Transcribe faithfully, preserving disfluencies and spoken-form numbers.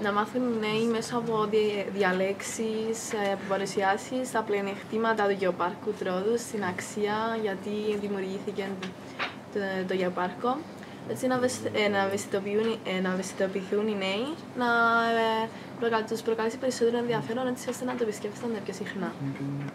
να μάθουν οι νέοι μέσα από διαλέξεις, από παρουσιάσεις, τα πλεονεκτήματα του γεωπάρκου Τρόδους, στην αξία, γιατί δημιουργήθηκε το, το γεωπάρκο. Έτσι να, να, να ευαισθητοποιηθούν οι νέοι, να ε, προκαλ, τους προκαλέσει περισσότερο ενδιαφέρον, έτσι ώστε να το επισκέφτονται πιο συχνά.